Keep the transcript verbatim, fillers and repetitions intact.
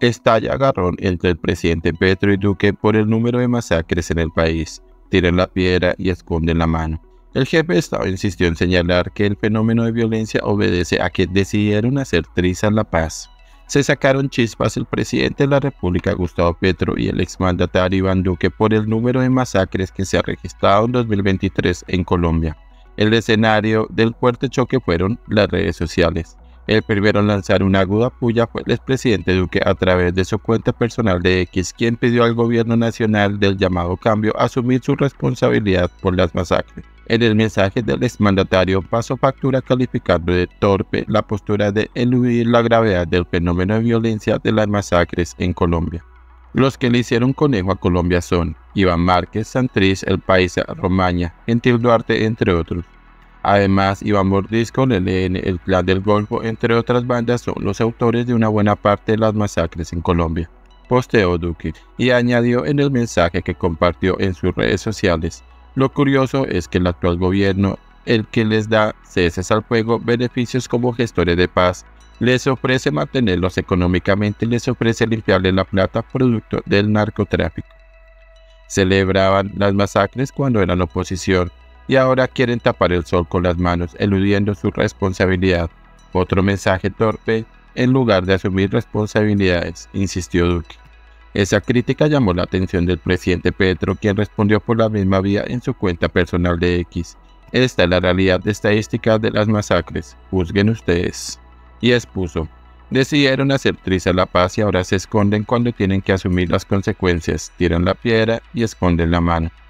Estalla agarrón entre el presidente Petro y Duque por el número de masacres en el país. Tiran la piedra y esconden la mano. El jefe de Estado insistió en señalar que el fenómeno de violencia obedece a que decidieron hacer trizas la paz. Se sacaron chispas el presidente de la República, Gustavo Petro, y el exmandatario Iván Duque por el número de masacres que se ha registrado en dos mil veintitrés en Colombia. El escenario del fuerte choque fueron las redes sociales. El primero en lanzar una aguda puya fue el expresidente Duque a través de su cuenta personal de X, quien pidió al gobierno nacional del llamado cambio asumir su responsabilidad por las masacres. En el mensaje del exmandatario pasó factura calificando de torpe la postura de eludir la gravedad del fenómeno de violencia de las masacres en Colombia. Los que le hicieron conejo a Colombia son Iván Márquez, Santrich, El Paisa, Romaña, Gentil Duarte, entre otros. Además, Iván Mordisco, el E L N, el Clan del Golfo, entre otras bandas, son los autores de una buena parte de las masacres en Colombia, posteó Duque, y añadió en el mensaje que compartió en sus redes sociales: lo curioso es que el actual gobierno, el que les da ceses al fuego, beneficios como gestores de paz, les ofrece mantenerlos económicamente y les ofrece limpiarle la plata producto del narcotráfico. Celebraban las masacres cuando eran oposición, y ahora quieren tapar el sol con las manos, eludiendo su responsabilidad. Otro mensaje torpe, en lugar de asumir responsabilidades, insistió Duque. Esa crítica llamó la atención del presidente Petro, quien respondió por la misma vía en su cuenta personal de X. Esta es la realidad estadística de las masacres, juzguen ustedes. Y expuso: decidieron hacer triza la paz y ahora se esconden cuando tienen que asumir las consecuencias, tiran la piedra y esconden la mano.